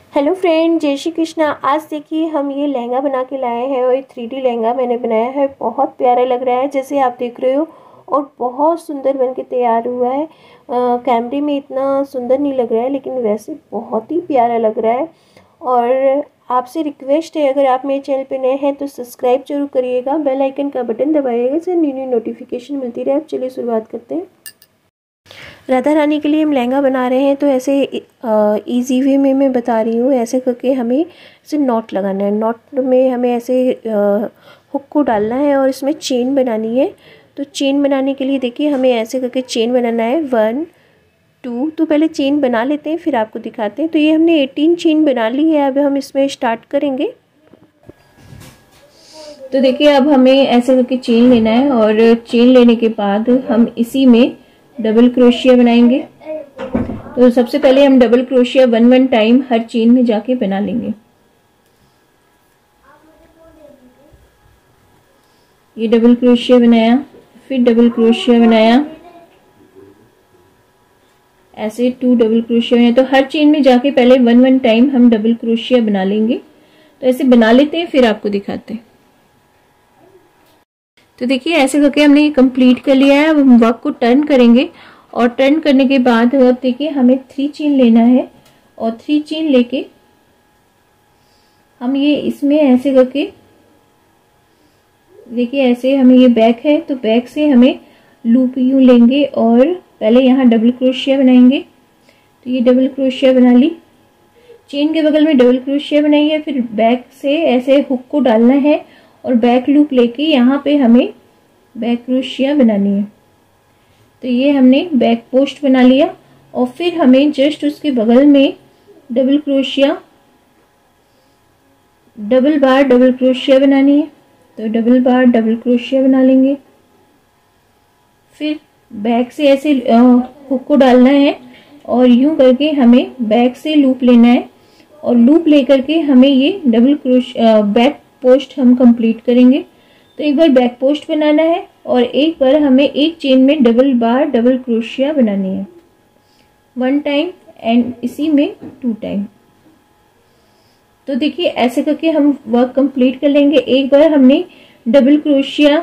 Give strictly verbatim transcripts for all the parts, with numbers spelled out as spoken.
Hello friend, जय श्री कृष्णा। आज देखिए हम ये लहंगा बना के लाए हैं और ये थ्री डी लहंगा मैंने बनाया है। बहुत प्यारा लग रहा है जैसे आप देख रहे हो और बहुत सुंदर बन के तैयार हुआ है। कैमरे में इतना सुंदर नहीं लग रहा है लेकिन वैसे बहुत ही प्यारा लग रहा है। और आपसे रिक्वेस्ट है, अगर आप मेरे चैनल पे नए हैं तो सब्सक्राइब जरूर करिएगा, बेल आइकन का बटन दबाइएगा जिससे न्यू न्यू नोटिफिकेशन मिलती रहे। अब चलिए शुरुआत करते हैं। राधा रानी के लिए हम लहंगा बना रहे हैं तो ऐसे इजी वे में मैं बता रही हूँ। ऐसे करके हमें ऐसे नॉट लगाना है। नॉट में हमें ऐसे हुक को डालना है और इसमें चेन बनानी है। तो चेन बनाने के लिए देखिए हमें ऐसे करके चेन बनाना है। वन टू, तो पहले चेन बना लेते हैं फिर आपको दिखाते हैं। तो ये हमने एटीन चेन बना ली है। अब हम इसमें स्टार्ट करेंगे। तो देखिए अब हमें ऐसे करके चेन लेना है और चेन लेने के बाद हम इसी में डबल क्रोशिया बनाएंगे। तो सबसे पहले हम double crochet one one time हर चेन में जाके बना लेंगे। ये डबल क्रोशिया बनाया, फिर डबल क्रोशिया बनाया, ऐसे टू डबल क्रोशिया बनाया। तो हर चेन में जाके पहले वन वन टाइम हम डबल क्रोशिया बना लेंगे। तो ऐसे बना लेते हैं फिर आपको दिखाते हैं। तो देखिए ऐसे करके हमने ये कंप्लीट कर लिया है। अब हम वर्क को टर्न करेंगे और टर्न करने के बाद अब देखिए हमें थ्री चेन लेना है और थ्री चेन लेके हम ये इसमें ऐसे करके देखिए ऐसे हमें ये बैक है तो बैक से हमें लूप यूं लेंगे और पहले यहाँ डबल क्रोशिया बनाएंगे। तो ये डबल क्रोशिया बना ली, चेन के बगल में डबल क्रोशिया बनाई है, फिर बैक से ऐसे हुक को डालना है और बैक लूप लेके यहाँ पे हमें बैक क्रोशिया बनानी है। तो ये हमने बैक पोस्ट बना लिया और फिर हमें जस्ट उसके बगल में डबल क्रोशिया डबल बार डबल क्रोशिया बनानी है। तो डबल बार डबल क्रोशिया बना लेंगे, फिर बैक से ऐसे हुक को डालना है और यूं करके हमें बैक से लूप लेना है और लूप लेकर के हमें ये डबल क्रोशिया बैक पोस्ट हम कंप्लीट करेंगे। तो एक बार बैक पोस्ट बनाना है और एक बार हमें एक चेन में डबल बार डबल क्रोशिया बनानी है, वन टाइम एंड इसी में टू टाइम। तो देखिए ऐसे करके हम वर्क कंप्लीट कर लेंगे। एक बार हमने डबल क्रोशिया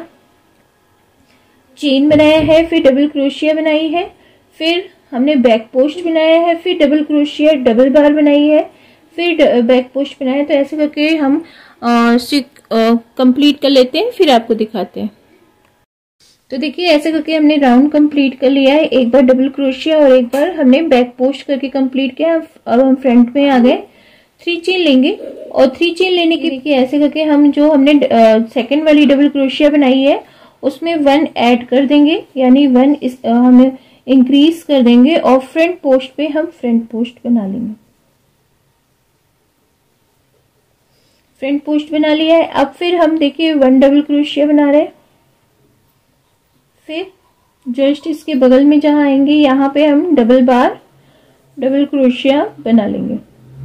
चेन बनाया है, फिर डबल क्रोशिया बनाई है, फिर हमने बैक पोस्ट बनाया है, फिर डबल क्रोशिया डबल बार बनाई है, फिर बैक पोस्ट बनाया। तो ऐसे करके हम कंप्लीट कर लेते हैं फिर आपको दिखाते हैं। तो देखिए ऐसे करके हमने राउंड कंप्लीट कर लिया है। एक बार डबल क्रोशिया और एक बार हमने बैक पोस्ट करके कंप्लीट किया। अब हम फ्रंट में आ गए। थ्री चेन लेंगे और थ्री चेन लेने के देखिए ऐसे करके हम जो हमने सेकंड वाली डबल क्रोशिया बनाई है उसमें वन ऐड कर देंगे, यानी वन इस हमें इंक्रीज कर देंगे और फ्रंट पोस्ट पे हम फ्रंट पोस्ट बना लेंगे। फ्रंट पोस्ट बना लिया है। अब फिर हम देखिए वन डबल क्रोशिया बना रहे हैं, फिर जस्ट इसके बगल में जहां आएंगे यहाँ पे हम डबल बार डबल क्रोशिया बना लेंगे।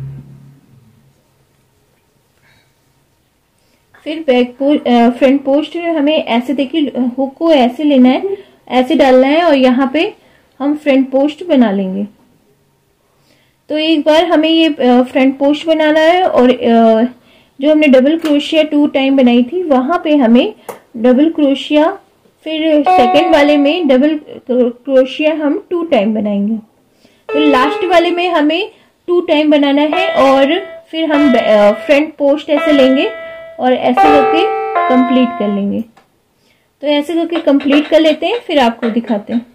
फिर बैक पोस्ट फ्रंट पोस्ट हमें ऐसे देखिए हुक को ऐसे लेना है, ऐसे डालना है और यहाँ पे हम फ्रंट पोस्ट बना लेंगे। तो एक बार हमें ये फ्रंट पोस्ट बनाना है और जो हमने डबल क्रोशिया टू टाइम बनाई थी वहां पे हमें डबल क्रोशिया, फिर सेकंड वाले में डबल क्रोशिया हम टू टाइम बनाएंगे। तो लास्ट वाले में हमें टू टाइम बनाना है और फिर हम फ्रंट पोस्ट ऐसे लेंगे और ऐसे करके कंप्लीट कर लेंगे। तो ऐसे करके कंप्लीट कर लेते हैं फिर आपको दिखाते हैं।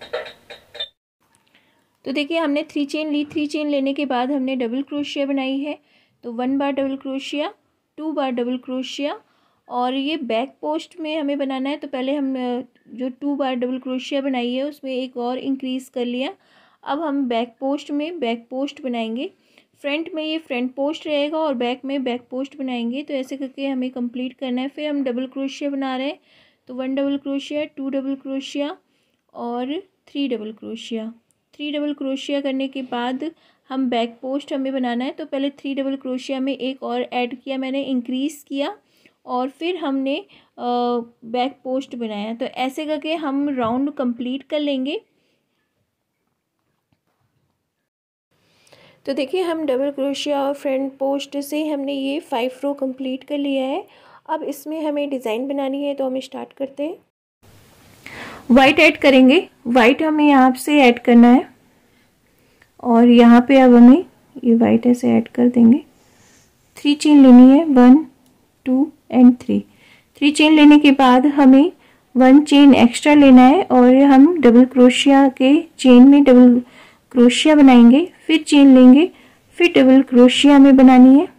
तो देखिए हमने थ्री चेन ली, थ्री चेन लेने के बाद हमने डबल क्रोशिया बनाई है। तो वन बार डबल क्रोशिया, टू बार डबल क्रोशिया और ये बैक पोस्ट में हमें बनाना है। तो पहले हम जो टू बार डबल क्रोशिया बनाई है उसमें एक और इंक्रीज कर लिया। अब हम बैक पोस्ट में बैक पोस्ट बनाएंगे। फ्रंट में ये फ्रंट पोस्ट रहेगा और बैक में बैक पोस्ट बनाएंगे। तो ऐसे करके हमें कंप्लीट करना है। फिर हम डबल क्रोशिया बना रहे हैं। तो one double crochet, two double crochet और three double crochet. Three double crochet करने के बाद हम बैक पोस्ट हमें बनाना है। तो पहले थ्री डबल क्रोशिया में एक और ऐड किया मैंने, इंक्रीज़ किया और फिर हमने बैक पोस्ट बनाया। तो ऐसे करके हम राउंड कंप्लीट कर लेंगे। तो देखिए हम डबल क्रोशिया और फ्रंट पोस्ट से हमने ये फाइव रो कंप्लीट कर लिया है। अब इसमें हमें डिज़ाइन बनानी है, तो हम स्टार्ट करते हैं। वाइट ऐड करेंगे। वाइट हमें यहाँ से ऐड करना है और यहाँ पे अब हमें ये वाइट ऐसे ऐड कर देंगे। थ्री चेन लेनी है, one two and three. Three chain लेने के बाद हमें वन चेन एक्स्ट्रा लेना है और हम डबल क्रोशिया के चेन में डबल क्रोशिया बनाएंगे, फिर चेन लेंगे, फिर डबल क्रोशिया में बनानी है।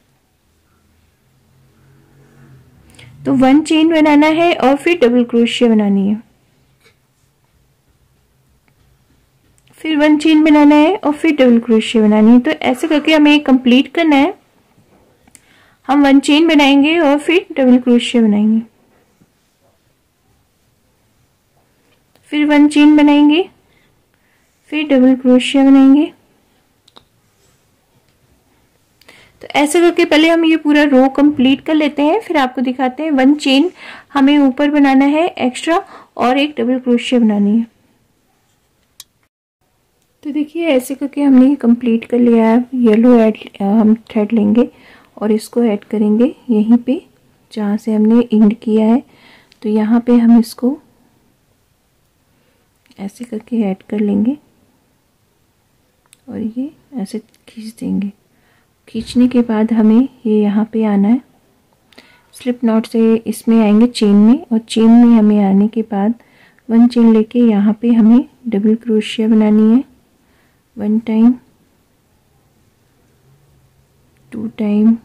तो वन चेन बनाना है और फिर डबल क्रोशिया बनानी है, फिर वन चेन बनाना है और फिर डबल क्रोशिया बनानी है। तो ऐसे करके हमें कंप्लीट करना है। हम वन चेन बनाएंगे और फिर डबल क्रोशिया बनाएंगे, फिर वन चेन बनाएंगे, फिर डबल क्रोशिया बनाएंगे। तो ऐसे करके पहले हम ये पूरा रो कंप्लीट कर लेते हैं, फिर आपको दिखाते हैं। वन चेन हमें ऊपर बनाना है एक्स्ट्रा और एक डबल क्रोशिया बनानी है। तो देखिए ऐसे करके हमने कंप्लीट कर लिया है। येलो ऐड हम थ्रेड लेंगे और इसको ऐड करेंगे यहीं पे जहाँ से हमने एंड किया है। तो यहाँ पे हम इसको ऐसे करके ऐड कर लेंगे और ये ऐसे खींच देंगे। खींचने के बाद हमें ये यहाँ पे आना है, स्लिप नॉट से इसमें आएंगे चेन में, और चेन में हमें आने के बाद वन चेन लेके यहाँ पे हमें डबल क्रोशिया बनानी है। One time, two time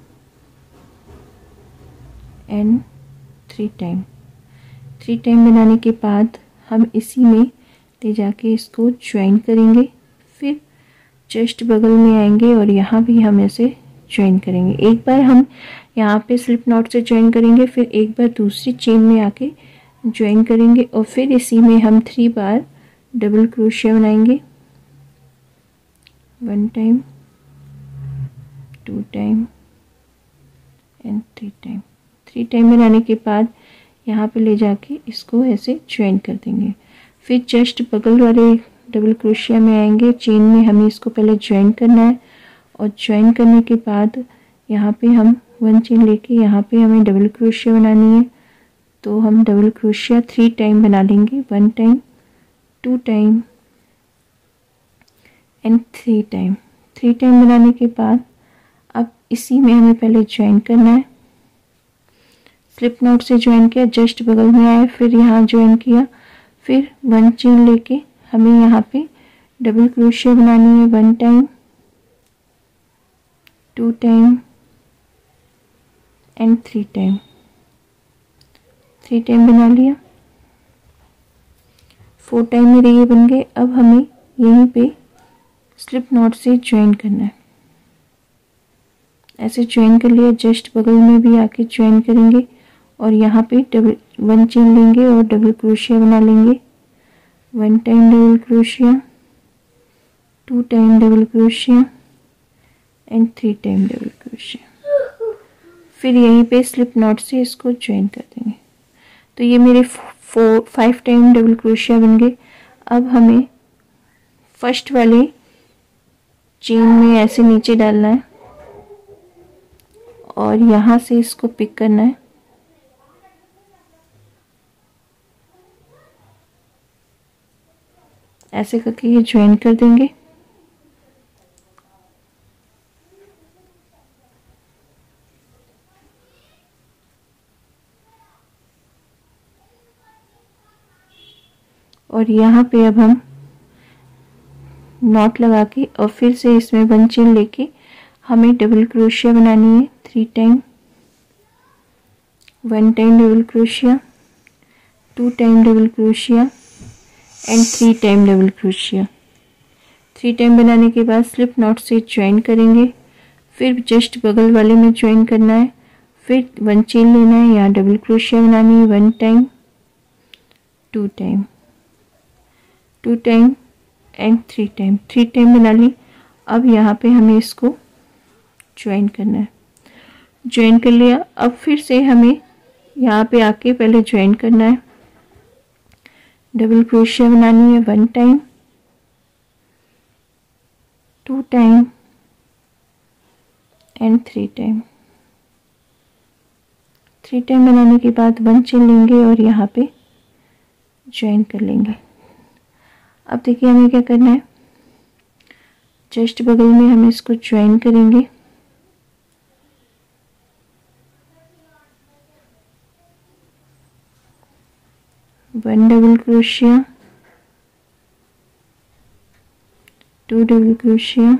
and three time. Three time बनाने के बाद हम इसी में ले जाके इसको ज्वाइन करेंगे, फिर जस्ट बगल में आएंगे और यहाँ भी हम ऐसे ज्वाइन करेंगे। एक बार हम यहाँ पे स्लिप नॉट से ज्वाइन करेंगे, फिर एक बार दूसरी चेन में आके ज्वाइन करेंगे और फिर इसी में हम थ्री बार डबल क्रोशिया बनाएंगे। One time, two time and three time. Three time बनाने के बाद यहाँ पे ले जाके इसको ऐसे ज्वाइन कर देंगे, फिर जस्ट बगल वाले डबल क्रोशिया में आएंगे। चेन में हमें इसको पहले ज्वाइन करना है और ज्वाइन करने के बाद यहाँ पे हम वन चेन लेके यहाँ पे हमें डबल क्रोशिया बनानी है। तो हम डबल क्रोशिया थ्री टाइम बना लेंगे। One time, two time and three time. Three time बनाने के बाद अब इसी में हमें पहले ज्वाइन करना है। स्लिप नॉट से ज्वाइन किया, जस्ट बगल में आए, फिर यहाँ ज्वाइन किया, फिर वन चेन लेके हमें यहाँ पे डबल क्रोशिया बनानी है। One time, two time and three time. Three time बना लिया, फोर टाइम मेरे ये बन गए। अब हमें यहीं पे स्लिप नॉट से ज्वाइन करना है। ऐसे ज्वाइन कर लिया, जस्ट बगल में भी आके ज्वाइन करेंगे और यहाँ पे डबल वन चेन लेंगे और डबल क्रोशिया बना लेंगे। One time double crochet, two time double क्रोशिया एंड थ्री टाइम डबल क्रोशिया। फिर यहीं पे स्लिप नॉट से इसको ज्वाइन कर देंगे। तो ये मेरे फोर फाइव टाइम डबल क्रोशिया बन गए। अब हमें फर्स्ट वाले चेन में ऐसे नीचे डालना है और यहाँ से इसको पिक करना है। ऐसे करके ये ज्वाइन कर देंगे। और यहाँ पे अब हम नॉट लगा के और फिर से इसमें वन चेन लेके हमें डबल क्रोशिया बनानी है। Three time, one time double crochet, two time double क्रोशिया and three time double crochet. Three time बनाने के बाद स्लिप नॉट से ज्वाइन करेंगे, फिर जस्ट बगल वाले में ज्वाइन करना है, फिर वन चेन लेना है, यहाँ डबल क्रोशिया बनानी है। One time, two time, two time and three time. Three time बना ली। अब यहाँ पे हमें इसको ज्वाइन करना है। ज्वाइन कर लिया। अब फिर से हमें यहाँ पे आके पहले ज्वाइन करना है, डबल क्रोशिया बनानी है। One time, two time and three time. Three time बनाने के बाद वन चेन लेंगे और यहाँ पे ज्वाइन कर लेंगे। अब देखिए हमें क्या करना है, जस्ट बगल में हम इसको ज्वाइन करेंगे। One double crochet, two double crochet,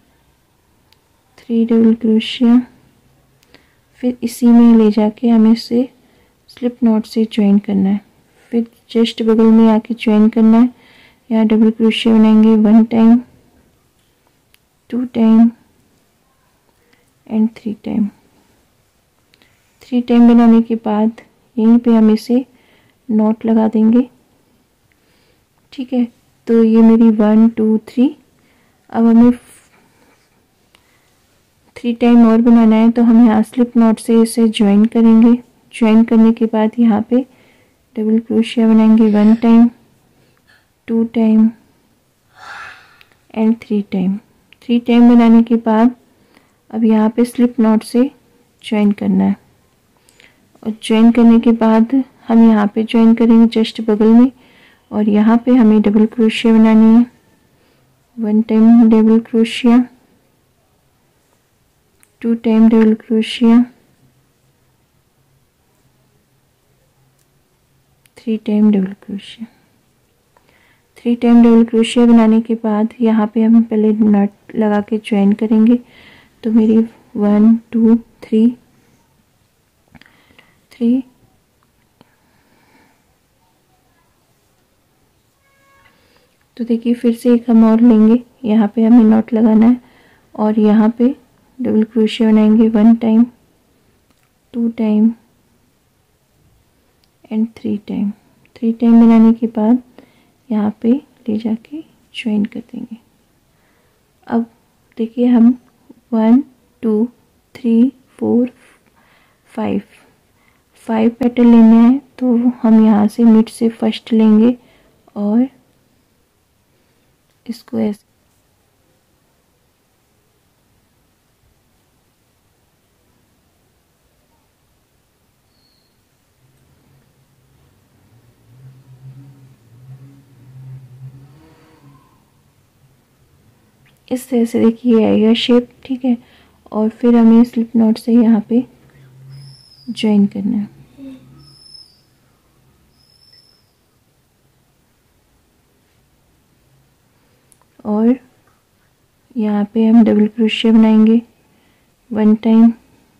three double क्रोशिया, फिर इसी में ले जाके हमें इसे स्लिप नॉट से ज्वाइन करना है। फिर जस्ट बगल में आके ज्वाइन करना है। यहाँ डबल क्रोशिया बनाएंगे one time, two time and three time. Three time बनाने के बाद यहीं पे हम इसे नॉट लगा देंगे। ठीक है, तो ये मेरी वन टू थ्री। अब हमें थ्री टाइम और बनाना है, तो हम यहाँ स्लिप नॉट से इसे ज्वाइन करेंगे। ज्वाइन करने के बाद यहाँ पे डबल क्रोशिया बनाएंगे one time, two time and three time. Three time बनाने के बाद अब यहाँ पे स्लिप नॉट से ज्वाइन करना है और ज्वाइन करने के बाद हम यहाँ पे ज्वाइन करेंगे जस्ट बगल में और यहाँ पे हमें डबल क्रोशिया बनानी है। One time double crochet, two time double crochet, three time double crochet. Three time double क्रोशिया बनाने के बाद यहाँ पे हम पहले नट लगा के ज्वाइन करेंगे। तो मेरी वन टू थ्री थ्री तो देखिए फिर से एक हम और लेंगे, यहाँ पे हमें नॉट लगाना है और यहाँ पे डबल क्रोशिया बनाएंगे one time, two time and three time. Three time बनाने के बाद यहाँ पे ले जाके ज्वाइन कर देंगे। अब देखिए हम one two three four five five petal लेने हैं, तो हम यहाँ से मिड से फर्स्ट लेंगे और इसको ऐसे इस तरह से देखिए आएगा शेप। ठीक है, और फिर हमें स्लिप नॉट से यहाँ पे ज्वाइन करना है। और यहाँ पे हम डबल क्रोशिया बनाएंगे वन टाइम,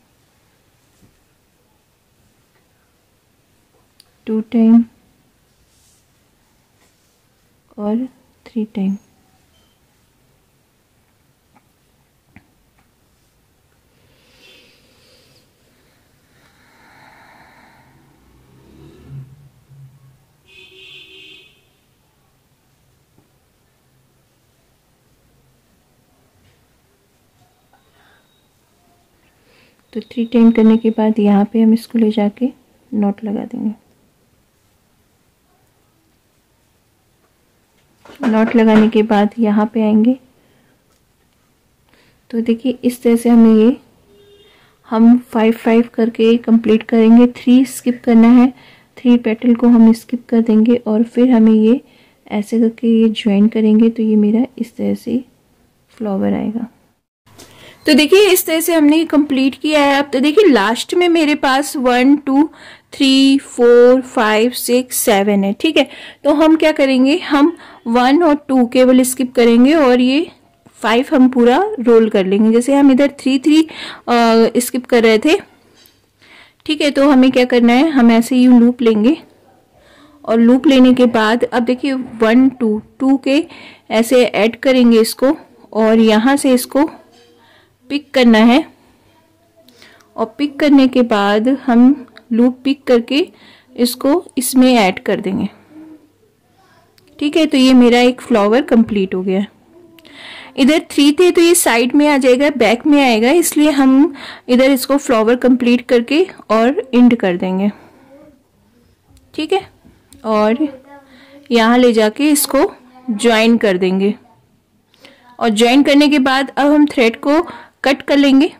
टू टाइम और थ्री टाइम। तो थ्री टाइम करने के बाद यहाँ पे हम इसको ले जाके नॉट लगा देंगे। नॉट लगाने के बाद यहाँ पे आएंगे, तो देखिए इस तरह से हमें ये हम फाइव फाइव करके कंप्लीट करेंगे। थ्री स्किप करना है, थ्री पेटल को हम स्किप कर देंगे और फिर हमें ये ऐसे करके ये ज्वाइन करेंगे। तो ये मेरा इस तरह से फ्लावर आएगा। तो देखिए इस तरह से हमने कंप्लीट किया है। अब तो देखिए लास्ट में मेरे पास one two three four five six seven है। ठीक है, तो हम क्या करेंगे, हम वन और टू केवल स्किप करेंगे और ये फाइव हम पूरा रोल कर लेंगे। जैसे हम इधर थ्री थ्री स्किप कर रहे थे। ठीक है, तो हमें क्या करना है, हम ऐसे ही लूप लेंगे और लूप लेने के बाद अब देखिए वन टू टू के ऐसे ऐड करेंगे इसको और यहाँ से इसको पिक करना है और पिक करने के बाद हम लूप पिक करके इसको इसमें ऐड कर देंगे। ठीक है, तो ये मेरा एक फ्लावर कंप्लीट हो गया। इधर थ्री थे तो ये साइड में आ जाएगा, बैक में आएगा, इसलिए हम इधर इसको फ्लावर कंप्लीट करके और एंड कर देंगे। ठीक है, और यहाँ ले जाके इसको ज्वाइन कर देंगे और ज्वाइन करने के बाद अब हम थ्रेड को कट कर लेंगे।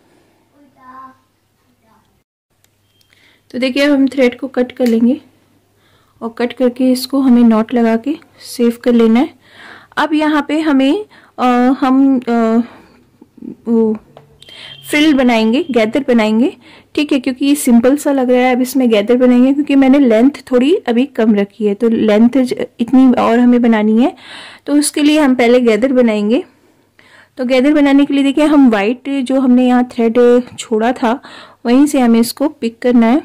तो देखिए अब हम थ्रेड को कट कर लेंगे और कट करके इसको हमें नॉट लगा के सेव कर लेना है। अब यहाँ पे हमें आ, हम आ, वो फ्रिल बनाएंगे, गैदर बनाएंगे, ठीक है, क्योंकि ये सिंपल सा लग रहा है। अब इसमें गैदर बनाएंगे क्योंकि मैंने लेंथ थोड़ी अभी कम रखी है, तो लेंथ इतनी और हमें बनानी है, तो उसके लिए हम पहले गैदर बनाएंगे। तो गैदर बनाने के लिए देखिए हम वाइट जो हमने यहाँ थ्रेड छोड़ा था वहीं से हमें इसको पिक करना है।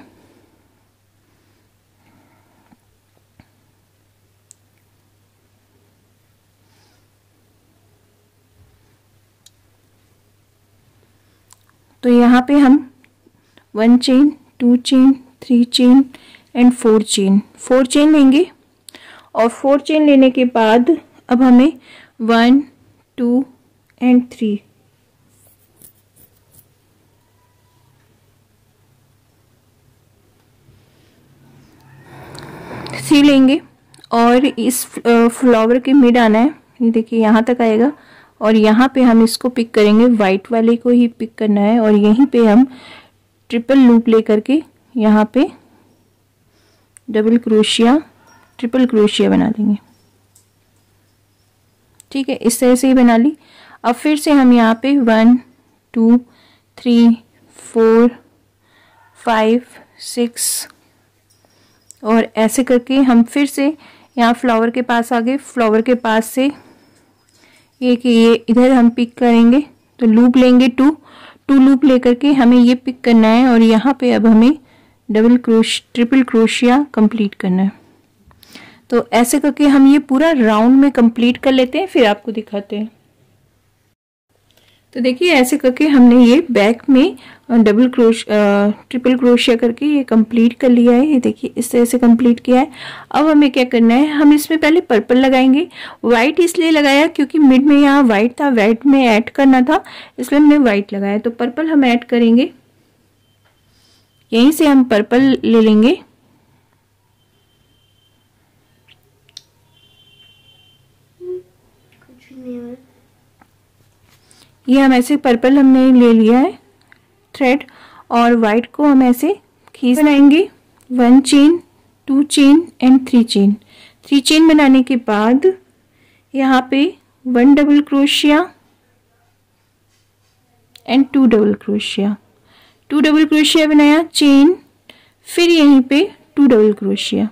तो यहाँ पे हम one chain, two chain, three chain and four chain four chain लेंगे और फोर चेन लेने के बाद अब हमें one, two and three three लेंगे और इस फ्लावर के मिड आना है। ये देखिए यहाँ तक आएगा और यहाँ पे हम इसको पिक करेंगे, वाइट वाले को ही पिक करना है और यहीं पे हम ट्रिपल लूप लेकर के यहाँ पे डबल क्रोशिया ट्रिपल क्रोशिया बना देंगे। ठीक है, इस तरह से ही बना ली। अब फिर से हम यहाँ पे one, two, three, four, five, six और ऐसे करके हम फिर से यहाँ फ्लावर के पास आ गए। फ्लावर के पास से ये कि ये इधर हम पिक करेंगे, तो लूप लेंगे टू टू लूप लेकर के हमें ये पिक करना है और यहाँ पे अब हमें डबल क्रोश ट्रिपल क्रोशिया कंप्लीट करना है। तो ऐसे करके हम ये पूरा राउंड में कंप्लीट कर लेते हैं, फिर आपको दिखाते हैं। तो देखिए ऐसे करके हमने ये बैक में डबल क्रोश ट्रिपल क्रोशिया करके ये कंप्लीट कर लिया है। ये देखिए इस तरह से कंप्लीट किया है। अब हमें क्या करना है, हम इसमें पहले पर्पल लगाएंगे। वाइट इसलिए लगाया क्योंकि मिड में यहाँ वाइट था, वाइट में ऐड करना था, इसलिए हमने वाइट लगाया। तो पर्पल हम ऐड करेंगे, यहीं से हम पर्पल ले लेंगे। ये हम ऐसे पर्पल हमने ले लिया है थ्रेड और वाइट को हम ऐसे खींच बनाएंगे। One chain, two chain and three chain three chain बनाने के बाद यहाँ पे वन डबल क्रोशिया and two double crochet two double क्रोशिया बनाया, चेन, फिर यहीं पे टू डबल क्रोशिया।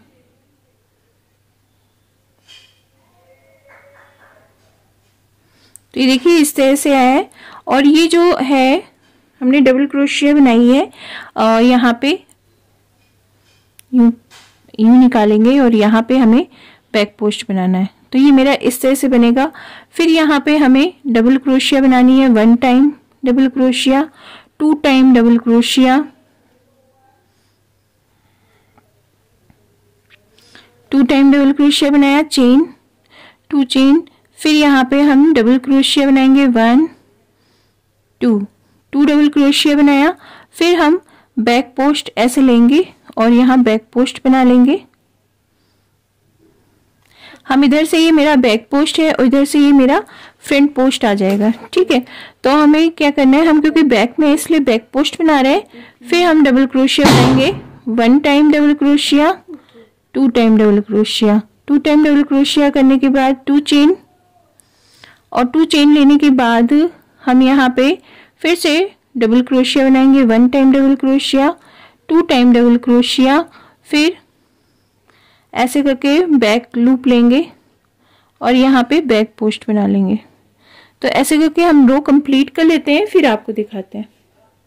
तो ये देखिए इस तरह से आया है। और ये जो है हमने डबल क्रोशिया बनाई है, आ, यहाँ पे यूं यूं निकालेंगे और यहाँ पे हमें बैक पोस्ट बनाना है। तो ये मेरा इस तरह से बनेगा। फिर यहाँ पे हमें डबल क्रोशिया बनानी है, one time double crochet, two time double crochet, two time double क्रोशिया बनाया, चेन, टू चेन, फिर यहाँ पे हम डबल क्रोशिया बनाएंगे, वन, टू टू डबल क्रोशिया बनाया। फिर हम बैक पोस्ट ऐसे लेंगे और यहाँ बैक पोस्ट बना लेंगे। हम इधर से ये मेरा बैक पोस्ट है और इधर से ये मेरा फ्रंट पोस्ट आ जाएगा। ठीक है, तो हमें क्या करना है, हम क्योंकि बैक में इसलिए बैक पोस्ट बना रहे हैं। फिर हम डबल क्रोशिया बनाएंगे, one time double crochet, two time double crochet, two time double crochet करने के बाद टू चेन और टू चेन लेने के बाद हम यहाँ पे फिर से डबल क्रोशिया बनाएंगे, one time double crochet, two time double क्रोशिया, फिर ऐसे करके बैक लूप लेंगे और यहाँ पे बैक पोस्ट बना लेंगे। तो ऐसे करके हम रो कंप्लीट कर लेते हैं, फिर आपको दिखाते हैं।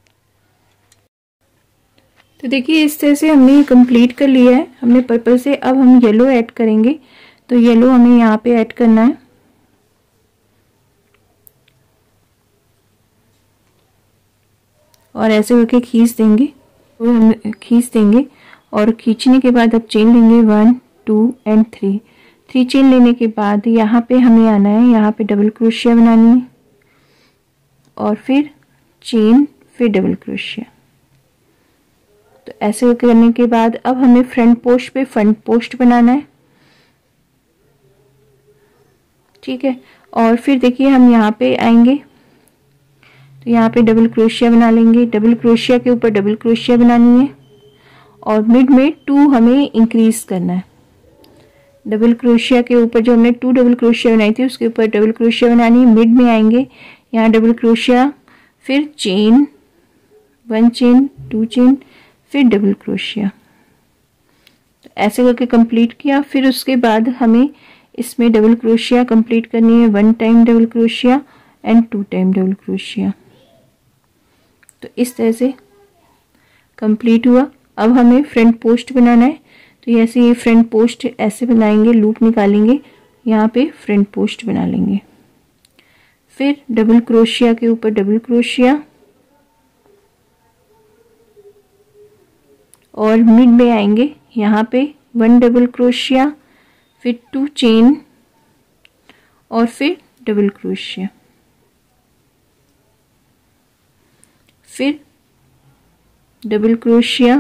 तो देखिए इस तरह से हमने ये कंप्लीट कर लिया है हमने पर्पल से। अब हम येलो ऐड करेंगे, तो येलो हमें यहाँ पे ऐड करना है और ऐसे करके खींच देंगे, तो हम खींच देंगे और खींचने के बाद अब चेन लेंगे, one, two and three three chain लेने के बाद यहाँ पे हमें आना है, यहाँ पे डबल क्रोशिया बनानी है और फिर चेन, फिर डबल क्रोशिया। तो ऐसे करने के बाद अब हमें फ्रंट पोस्ट पे फ्रंट पोस्ट बनाना है। ठीक है, और फिर देखिए हम यहाँ पे आएंगे तो यहाँ पे डबल क्रोशिया बना लेंगे। डबल क्रोशिया के ऊपर डबल क्रोशिया बनानी है और मिड में टू हमें इंक्रीज करना है। डबल क्रोशिया के ऊपर जो हमने टू डबल क्रोशिया बनाई थी उसके ऊपर डबल क्रोशिया बनानी है। मिड में आएंगे, यहाँ डबल क्रोशिया, फिर chain, one chain, two chain, फिर डबल क्रोशिया। तो ऐसे करके कंप्लीट किया। फिर उसके बाद हमें इसमें डबल क्रोशिया कंप्लीट करनी है, वन टाइम डबल क्रोशिया एंड टू टाइम डबल क्रोशिया। तो इस तरह से कंप्लीट हुआ। अब हमें फ्रंट पोस्ट बनाना है, तो ऐसे ये फ्रंट पोस्ट ऐसे बनाएंगे, लूप निकालेंगे, यहाँ पे फ्रंट पोस्ट बना लेंगे। फिर डबल क्रोशिया के ऊपर डबल क्रोशिया और मिड में आएंगे, यहाँ पे वन डबल क्रोशिया, फिर टू चेन और फिर डबल क्रोशिया, फिर double crochet,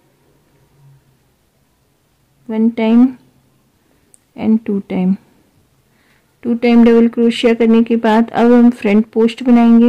one time and two time. Two time double crochet करने के बाद अब हम फ्रंट पोस्ट बनाएंगे।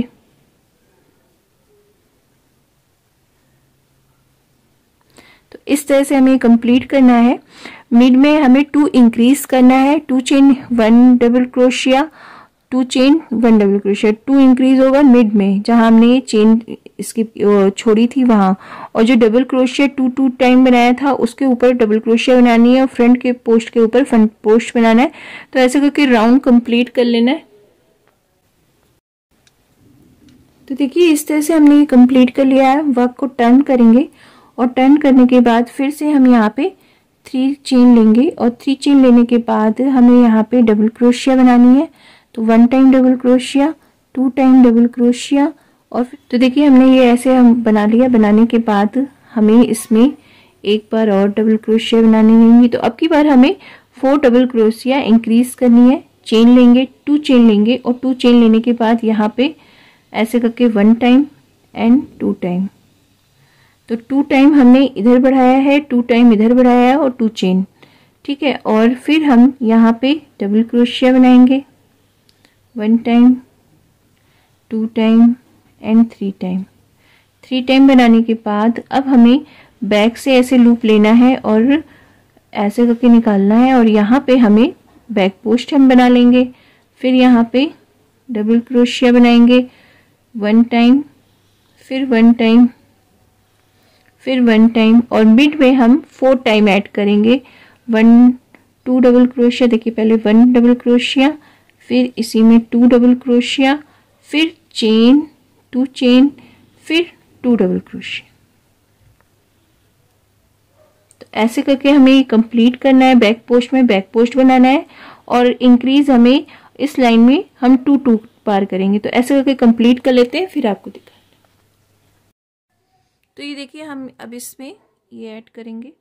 तो इस तरह से हमें कंप्लीट करना है। मिड में हमें टू इंक्रीज करना है, two chain one double crochet, two chain one double crochet. Two increase होगा मिड में जहां हमने चेन इसकी छोड़ी थी वहां, और जो double crochet two two time बनाया था उसके ऊपर डबल क्रोशिया बनानी है और फ्रंट के पोस्ट के ऊपर फ्रंट पोस्ट बनाना है। तो ऐसे करके राउंड कंप्लीट कर लेना है। तो देखिए इस तरह से हमने कंप्लीट कर लिया है। वर्क को टर्न करेंगे और टर्न करने के बाद फिर से हम यहाँ पे थ्री चेन लेंगे और थ्री चेन लेने के बाद हमें यहाँ पे डबल क्रोशिया बनानी है। तो one time double crochet, two time double crochet और तो देखिए हमने ये ऐसे हम बना लिया। बनाने के बाद हमें इसमें एक बार और डबल क्रोशिया बनानी होंगी। तो अब की बार हमें फोर डबल क्रोशिया इंक्रीज करनी है। चेन लेंगे, टू चेन लेंगे और टू चेन लेने के बाद यहाँ पे ऐसे करके one time and two time. तो टू टाइम हमने इधर बढ़ाया है, टू टाइम इधर बढ़ाया है और टू चेन, ठीक है। और फिर हम यहाँ पे डबल क्रोशिया बनाएंगे, one time, two time and three time. Three time बनाने के बाद अब हमें बैक से ऐसे लूप लेना है और ऐसे करके निकालना है और यहाँ पे हमें बैक पोस्ट हम बना लेंगे। फिर यहाँ पे डबल क्रोशिया बनाएंगे, वन टाइम, फिर वन टाइम, फिर वन टाइम और मिड में हम फोर टाइम ऐड करेंगे। वन टू डबल क्रोशिया, देखिए पहले वन डबल क्रोशिया, फिर इसी में टू डबल क्रोशिया, फिर चेन, टू चेन, फिर टू डबल क्रोशिया। तो ऐसे करके हमें कंप्लीट करना है। बैक पोस्ट में बैक पोस्ट बनाना है और इंक्रीज हमें इस लाइन में हम टू टू बार करेंगे। तो ऐसे करके कंप्लीट कर लेते हैं, फिर आपको दिखाते हैं। तो ये देखिए हम अब इसमें ये ऐड करेंगे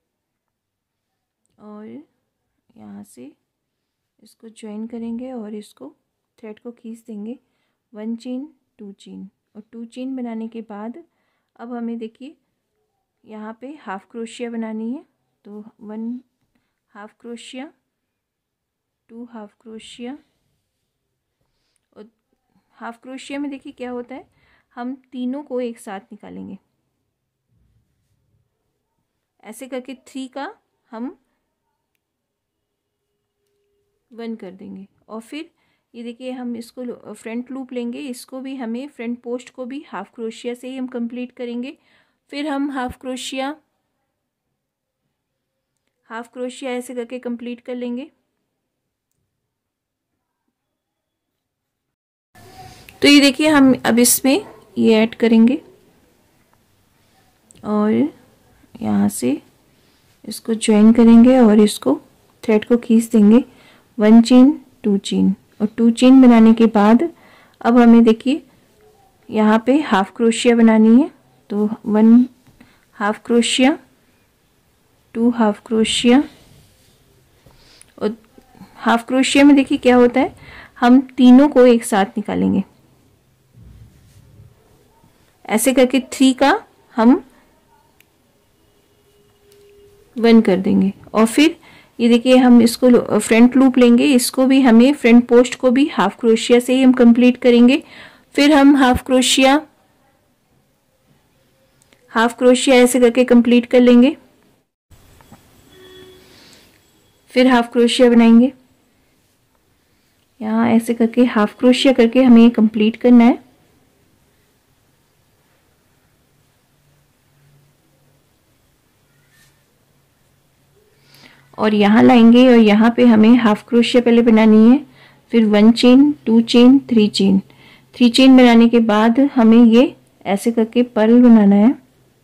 और यहाँ से इसको ज्वाइन करेंगे और इसको थ्रेड को खींच देंगे। वन चेन, टू चेन और टू चेन बनाने के बाद अब हमें देखिए यहाँ पे हाफ क्रोशिया बनानी है। तो वन हाफ क्रोशिया, टू हाफ क्रोशिया और हाफ क्रोशिया में देखिए क्या होता है, हम तीनों को एक साथ निकालेंगे। ऐसे करके थ्री का हम वन कर देंगे और फिर ये देखिए हम इसको फ्रंट लूप लेंगे। इसको भी हमें फ्रंट पोस्ट को भी हाफ क्रोशिया से ही हम कंप्लीट करेंगे। फिर हम हाफ क्रोशिया हाफ क्रोशिया ऐसे करके कंप्लीट कर लेंगे। तो ये देखिए हम अब इसमें ये ऐड करेंगे और यहाँ से इसको ज्वाइन करेंगे और इसको थ्रेड को खींच देंगे। वन चेन, टू चेन और टू चेन बनाने के बाद अब हमें देखिए यहाँ पे हाफ क्रोशिया बनानी है। तो वन हाफ क्रोशिया, टू हाफ क्रोशिया और हाफ क्रोशिया में देखिए क्या होता है, हम तीनों को एक साथ निकालेंगे। ऐसे करके थ्री का हम वन कर देंगे और फिर ये देखिए हम इसको फ्रंट लूप लेंगे, इसको भी हमें फ्रंट पोस्ट को भी हाफ क्रोशिया से ही हम कंप्लीट करेंगे। फिर हम हाफ क्रोशिया हाफ क्रोशिया ऐसे करके कंप्लीट कर लेंगे। फिर हाफ क्रोशिया बनाएंगे, यहाँ ऐसे करके हाफ क्रोशिया करके हमें ये कंप्लीट करना है। और यहाँ लाएंगे और यहाँ पे हमें हाफ क्रोशिया पहले बनानी है, फिर one chain, two chain, three chain. Three chain बनाने के बाद हमें ये ऐसे करके पर्ल बनाना है।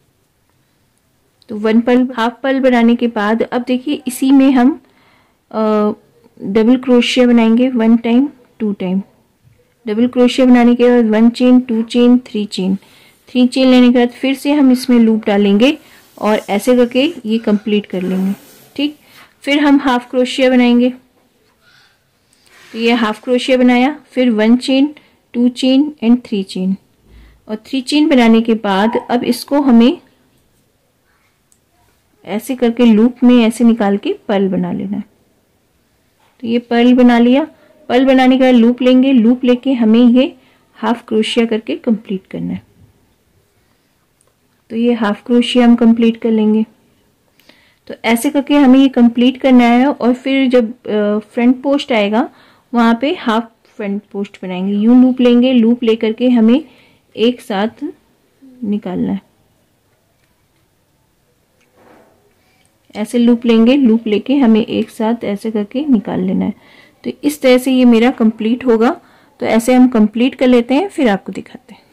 तो वन पर्ल, हाफ पर्ल बनाने के बाद अब देखिए इसी में हम डबल क्रोशिया बनाएंगे, one time, two time. Double क्रोशिया बनाने के बाद one chain, two chain, three chain. Three chain लेने के बाद फिर से हम इसमें लूप डालेंगे और ऐसे करके ये कंप्लीट कर लेंगे। ठीक, फिर हम हाफ क्रोशिया बनाएंगे। तो ये हाफ क्रोशिया बनाया, फिर one chain, two chain and three chain. और थ्री चेन बनाने के बाद अब इसको हमें ऐसे करके लूप में ऐसे निकाल के पर्ल बना लेना है। तो ये पर्ल बना लिया। पर्ल बनाने के बाद लूप लेंगे, लूप लेके हमें ये हाफ क्रोशिया करके कंप्लीट करना है। तो ये हाफ क्रोशिया हम कंप्लीट कर लेंगे। तो ऐसे करके हमें ये कंप्लीट करना है। और फिर जब फ्रंट पोस्ट आएगा वहाँ पे हाफ फ्रंट पोस्ट बनाएंगे। यूं लूप लेंगे, लूप लेकर के हमें एक साथ निकालना है। ऐसे लूप लेंगे, लूप लेके हमें एक साथ ऐसे करके निकाल लेना है। तो इस तरह से ये मेरा कंप्लीट होगा। तो ऐसे हम कंप्लीट कर लेते हैं, फिर आपको दिखाते हैं।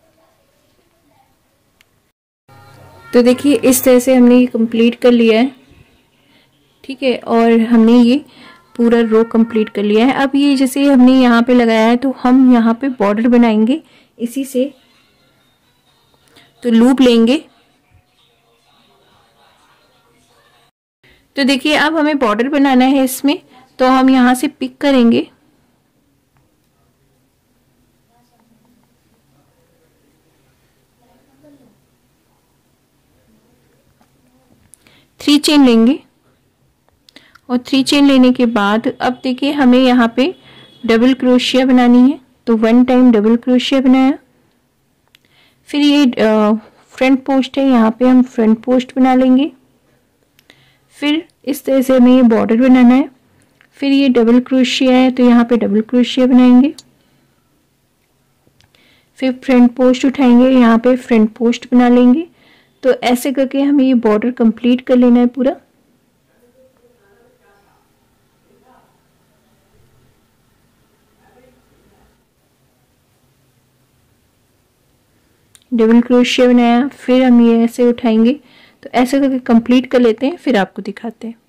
तो देखिए इस तरह से हमने ये कंप्लीट कर लिया है। ठीक है, और हमने ये पूरा रो कंप्लीट कर लिया है। अब ये जैसे हमने यहाँ पे लगाया है तो हम यहाँ पे बॉर्डर बनाएंगे इसी से। तो लूप लेंगे। तो देखिए अब हमें बॉर्डर बनाना है इसमें, तो हम यहाँ से पिक करेंगे। थ्री चेन लेंगे और थ्री चेन लेने के बाद अब देखिए हमें यहाँ पे डबल क्रोशिया बनानी है। तो वन टाइम डबल क्रोशिया बनाया। फिर ये फ्रंट पोस्ट है, यहाँ पे हम फ्रंट पोस्ट बना लेंगे। फिर इस तरह से हमें ये बॉर्डर बनाना है। फिर ये डबल क्रोशिया है तो यहाँ पे डबल क्रोशिया बनाएंगे। फिर फ्रंट पोस्ट उठाएंगे, यहाँ पे फ्रंट पोस्ट बना लेंगे। तो ऐसे करके हमें ये बॉर्डर कंप्लीट कर लेना है पूरा। डबल क्रोशिया बनाया, फिर हम ये ऐसे उठाएंगे। तो ऐसे करके कंप्लीट कर लेते हैं, फिर आपको दिखाते हैं।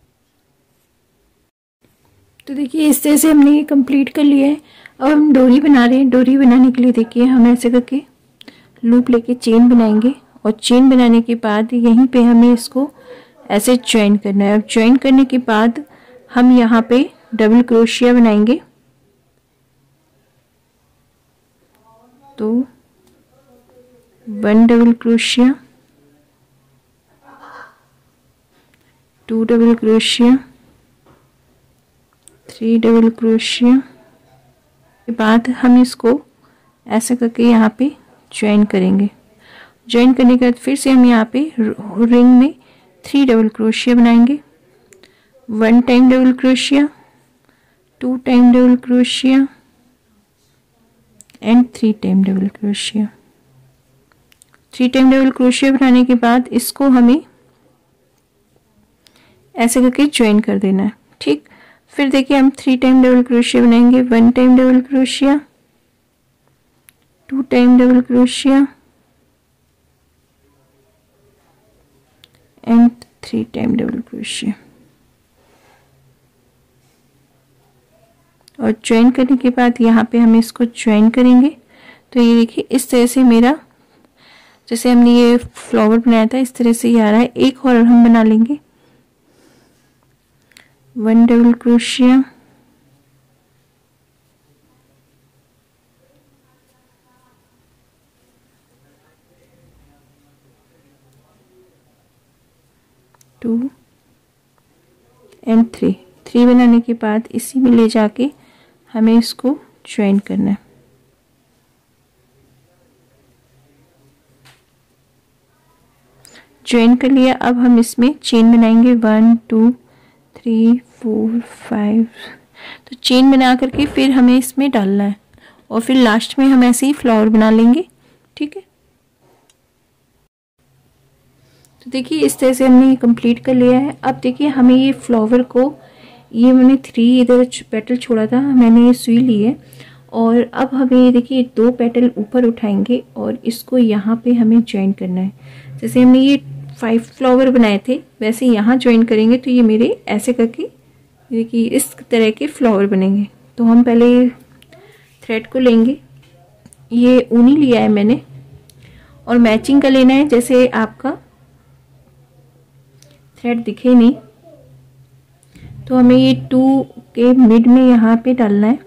तो देखिए इस तरह से हमने ये कंप्लीट कर लिया है। अब हम डोरी बना रहे हैं। डोरी बनाने के लिए देखिए हम ऐसे करके लूप लेके चेन बनाएंगे और चेन बनाने के बाद यहीं पे हमें इसको ऐसे ज्वाइन करना है। अब ज्वाइन करने के बाद हम यहाँ पे डबल क्रोशिया बनाएंगे। तो one double crochet, two double crochet, three double crochet के बाद हम इसको ऐसे करके यहाँ पे ज्वाइन करेंगे। ज्वाइन करने के बाद फिर से हम यहाँ पे रिंग में थ्री डबल क्रोशिया बनाएंगे। One time double crochet, two time double क्रोशिया and three time double crochet. Three time double क्रोशिया बनाने के बाद इसको हमें ऐसे करके ज्वाइन कर देना है। ठीक, फिर देखिए हम थ्री टाइम डबल क्रोशिया बनाएंगे। One time double crochet, two time double क्रोशिया and three time double crochet. और ज्वाइन करने के बाद यहाँ पे हम इसको ज्वाइन करेंगे। तो ये देखिए इस तरह से मेरा, जैसे हमने ये फ्लावर बनाया था इस तरह से ये आ रहा है। एक और हम बना लेंगे। One double crochet, two and three. Three बनाने के बाद इसी में ले जाके हमें इसको ज्वाइन करना है। ज्वाइन कर लिया। अब हम इसमें चेन बनाएंगे one two three four five. तो चेन बना करके फिर हमें इसमें डालना है और फिर लास्ट में हम ऐसे ही फ्लावर बना लेंगे। ठीक है, तो देखिए इस तरह से हमने ये कंप्लीट कर लिया है। अब देखिए हमें ये फ्लावर को, ये मैंने थ्री इधर पेटल छोड़ा था, मैंने ये सुई ली है और अब हमें ये देखिए दो पेटल ऊपर उठाएंगे और इसको यहाँ पे हमें ज्वाइन करना है। जैसे हमने ये फाइव फ्लावर बनाए थे वैसे यहाँ ज्वाइन करेंगे तो ये मेरे ऐसे करके देखिए इस तरह के फ्लावर बनेंगे। तो हम पहले थ्रेड को लेंगे, ये ऊनी लिया है मैंने और मैचिंग का लेना है, जैसे आपका थ्रेड दिखे नहीं तो हमें ये टू के मिड में यहाँ पे डालना है।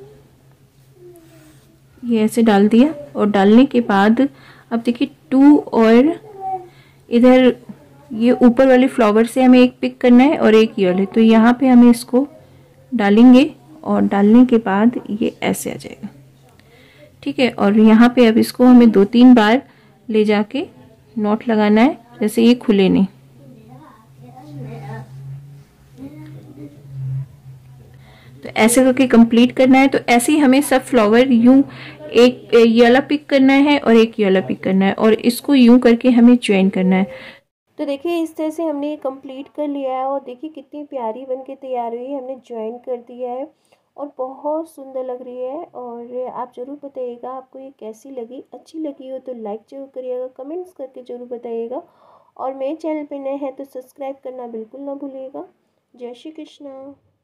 ये ऐसे डाल दिया और डालने के बाद अब देखिए टू और इधर ये ऊपर वाले फ्लावर से हमें एक पिक करना है और एक ये वाले, तो यहाँ पे हमें इसको डालेंगे और डालने के बाद ये ऐसे आ जाएगा। ठीक है, और यहाँ पे अब इसको हमें दो तीन बार ले जाके नॉट लगाना है, जैसे ये खुले नहीं। तो ऐसे करके कंप्लीट करना है। तो ऐसे ही हमें सब फ्लावर यूं एक ये वाला पिक करना है और एक ये वाला पिक करना है और इसको यूं करके हमें ज्वाइन करना है। तो देखिए इस तरह से हमने ये कंप्लीट कर लिया है और देखिए कितनी प्यारी बन के तैयार हुई है। हमने ज्वाइन कर दिया है और बहुत सुंदर लग रही है। और आप ज़रूर बताइएगा आपको ये कैसी लगी। अच्छी लगी हो तो लाइक ज़रूर करिएगा, कमेंट्स करके ज़रूर बताइएगा और मेरे चैनल पे नए हैं तो सब्सक्राइब करना बिल्कुल ना भूलिएगा। जय श्री कृष्णा।